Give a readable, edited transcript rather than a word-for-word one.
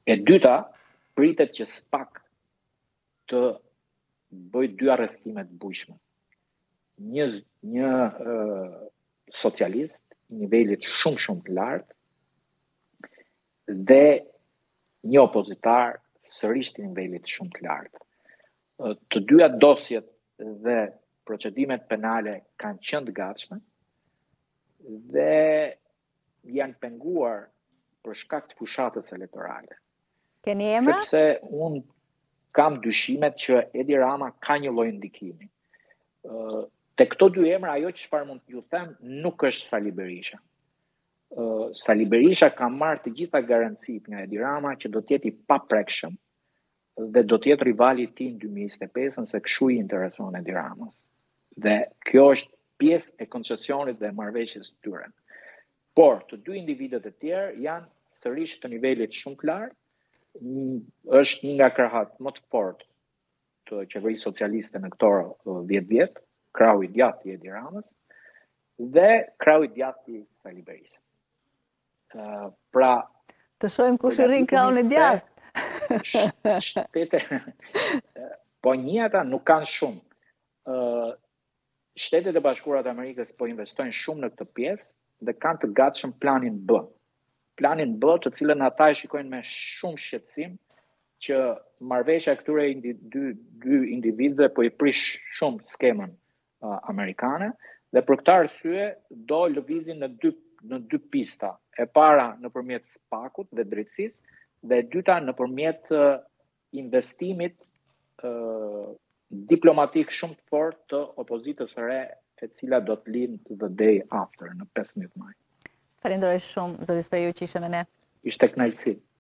E dyta, pritet që SPAK të bëj 2 arrestime të bujshme. Një socialist i nivelit shumë të lartë dhe një opozitar sërish të nivelit shumë të lartë. Të dyja dosjet dhe procedimet penale kanë qenë të gatshme dhe janë penguar për shkak të fushatës elektorale. Keni emra? Sepse unë kam dyshimet që Edi Rama ka një lloj ndikimi. Te këto 2 emra, ajo çfarë mund t'ju them nuk është Sali Berisha. Sali Berisha ka marrë të gjitha garancit nga Edi Rama që do t'jeti paprekshëm dhe do t'jetë rivali i tij në 2025 se kështu i intereson Edi Ramës. Dhe kjo është pjesë e koncesionit dhe marrëveshjes së tyre. Por të 2 individët e tjerë janë sërish të nivelit shumë të lartë, është një nga krahat më të fortë të qeverisë socialiste në këto 10 vjet, krahu i djathtë i Edi Ramës dhe krahu i djathtë i Sali Berisës. Pra, të shohim kush i rrin krahun e djathtë. Po njëta nuk kanë shumë. Shtetet e Bashkuara të Amerikës po investojnë shumë në këtë pjesë dhe kanë të gatshëm planin B. Planin B, të cilën ata e shikojnë me shumë shqetësim që marrëveshja e këtyre 2 individëve po i prish shumë skemën amerikane dhe për këtë arsye do lëvizin në 2 pista. E para nëpërmjet SPAK-ut dhe drejtësisë dhe e dyta nëpërmjet investimit diplomatik shumë të fortë të opozitës së re, e cila do të lindë the day after, në 15 maj. Falenderoj shumë, zoti Speriu, që ishe me ne. Ishte kënaqësi.